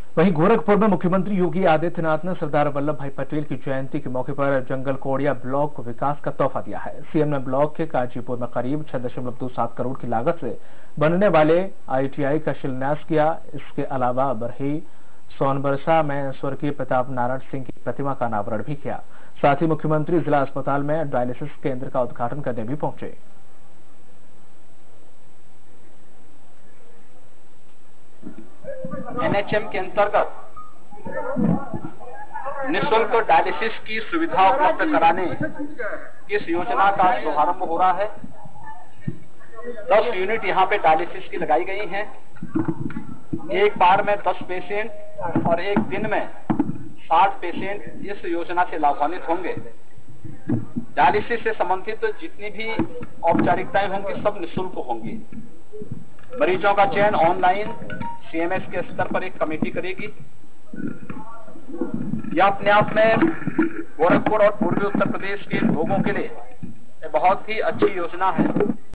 वहीं गोरखपुर में मुख्यमंत्री योगी आदित्यनाथ ने सरदार वल्लभ भाई पटेल की जयंती के मौके पर जंगल कोड़िया ब्लॉक को विकास का तोहफा दिया है। सीएम ने ब्लॉक के काजीपुर में करीब 6.27 करोड़ की लागत से बनने वाले आईटीआई का शिलान्यास किया। इसके अलावा बरही सोनबरसा में स्वर्गीय प्रताप नारायण सिंह की प्रतिमा का अनावरण भी किया। साथ ही मुख्यमंत्री जिला अस्पताल में डायलिसिस केंद्र का उद्घाटन करने भी पहुंचे। एनएचएम के अंतर्गत निःशुल्क डायलिसिस की सुविधा उपलब्ध कराने इस योजना का शुभारंभ हो रहा है। 10 यूनिट यहाँ पे डायलिसिस की लगाई गई हैं। एक बार में 10 पेशेंट और एक दिन में 60 पेशेंट इस योजना से लाभान्वित होंगे। डायलिसिस से संबंधित जितनी भी औपचारिकताएं होंगी सब निःशुल्क होंगी। मरीजों का चयन ऑनलाइन सीएमएस के स्तर पर एक कमेटी करेगी। यह अपने आप में गोरखपुर और पूर्वी उत्तर प्रदेश के लोगों के लिए बहुत ही अच्छी योजना है।